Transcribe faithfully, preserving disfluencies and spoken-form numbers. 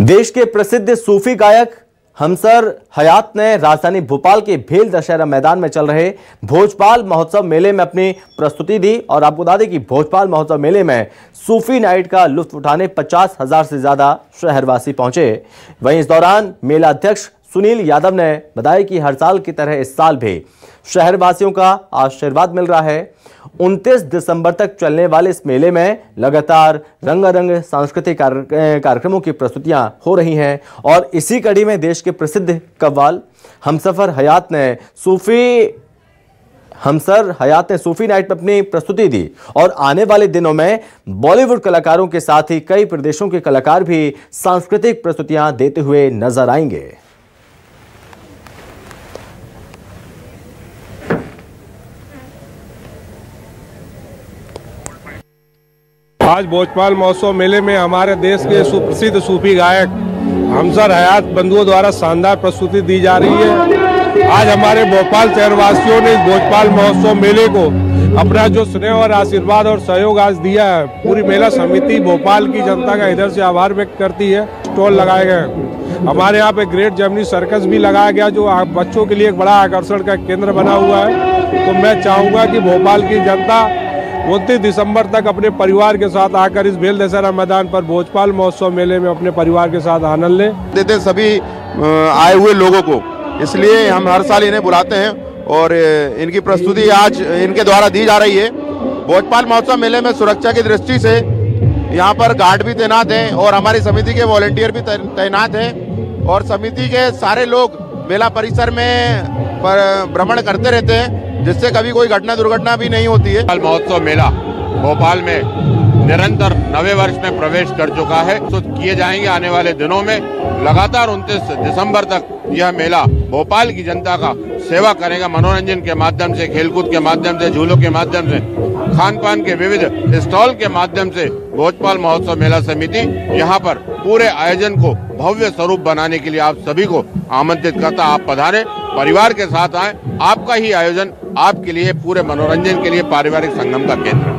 देश के प्रसिद्ध सूफी गायक हमसर हयात ने राजधानी भोपाल के भेल दशहरा मैदान में चल रहे भोजपाल महोत्सव मेले में अपनी प्रस्तुति दी। और आपको बता दें कि भोजपाल महोत्सव मेले में सूफी नाइट का लुत्फ उठाने पचास हजार से ज्यादा शहरवासी पहुंचे। वहीं इस दौरान मेला अध्यक्ष सुनील यादव ने बताया कि हर साल की तरह इस साल भी शहरवासियों का आशीर्वाद मिल रहा है। उनतीस दिसंबर तक चलने वाले इस मेले में लगातार रंगारंग सांस्कृतिक कार्यक्रमों की प्रस्तुतियां हो रही हैं। और इसी कड़ी में देश के प्रसिद्ध कव्वाल हमसफर हयात ने सूफी हमसर हयात ने सूफी नाइट में अपनी प्रस्तुति दी। और आने वाले दिनों में बॉलीवुड कलाकारों के साथ ही कई प्रदेशों के कलाकार भी सांस्कृतिक प्रस्तुतियां देते हुए नजर आएंगे। आज भोजपाल महोत्सव मेले में हमारे देश के सुप्रसिद्ध सूफी गायक हमसर हयात बंधुओं द्वारा शानदार प्रस्तुति दी जा रही है। आज हमारे भोपाल शहरवासियों ने इस भोजपाल महोत्सव मेले को अपना जो स्नेह और आशीर्वाद और सहयोग आज दिया है, पूरी मेला समिति भोपाल की जनता का इधर से आभार व्यक्त करती है। स्टॉल लगाए गए, हमारे यहाँ पे ग्रेट जर्मनी सर्कस भी लगाया गया जो बच्चों के लिए एक बड़ा आकर्षण का केंद्र बना हुआ है। तो मैं चाहूँगा कि भोपाल की जनता उनतीस दिसंबर तक अपने परिवार के साथ आकर इस भेल दशहरा मैदान पर भोजपाल महोत्सव मेले में अपने परिवार के साथ आनंद लें। देते सभी आए हुए लोगों को, इसलिए हम हर साल इन्हें बुलाते हैं और इनकी प्रस्तुति आज इनके द्वारा दी जा रही है। भोजपाल महोत्सव मेले में सुरक्षा की दृष्टि से यहाँ पर गार्ड भी तैनात हैं और हमारी समिति के वॉलंटियर भी तैनात हैं और समिति के सारे लोग मेला परिसर में भ्रमण करते रहते हैं, जिससे कभी कोई घटना दुर्घटना भी नहीं होती है। महोत्सव मेला भोपाल में निरंतर नवे वर्ष में प्रवेश कर चुका है। तो किए जाएंगे आने वाले दिनों में लगातार उनतीस दिसंबर तक यह मेला भोपाल की जनता का सेवा करेगा। मनोरंजन के माध्यम से, खेलकूद के माध्यम से, झूलों के माध्यम से, खान पान के विविध स्टॉल के माध्यम से भोजपाल महोत्सव मेला समिति यहाँ पर पूरे आयोजन को भव्य स्वरूप बनाने के लिए आप सभी को आमंत्रित करता। आप पधारें, परिवार के साथ आए। आपका ही आयोजन आपके लिए पूरे मनोरंजन के लिए पारिवारिक संगम का केंद्र।